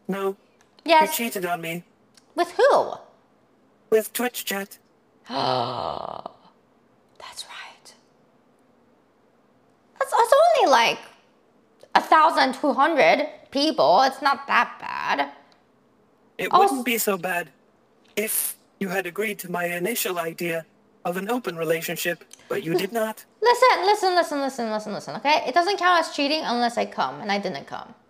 No. Yes. You cheated on me. With who? With Twitch chat. Oh, that's right. That's only like 1,200 people. It's not that bad. It wouldn't be so bad if you had agreed to my initial idea of an open relationship, but you did not. Listen, okay? It doesn't count as cheating unless I come, and I didn't come.